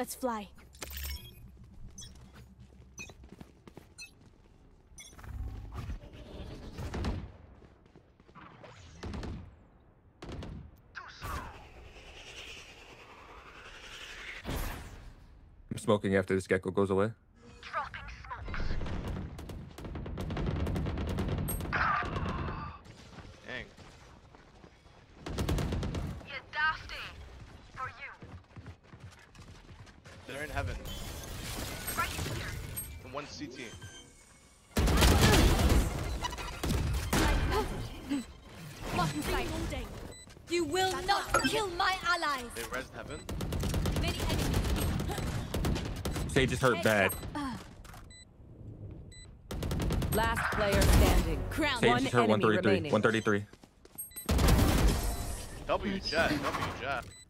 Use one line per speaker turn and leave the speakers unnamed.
Let's fly.
I'm smoking after this gecko goes away.
Dropping smokes.
Dang.
You dafty. For you.
They're in heaven.
Right here.
And one CT.
Blocking sight. You will not kill my allies.
They rezzed heaven.
Many enemies.
Sage is hurt bad.
Last player standing.
Crown.
Sage
One
is hurt
enemy
133.
remaining.
133.
W jet. W jet.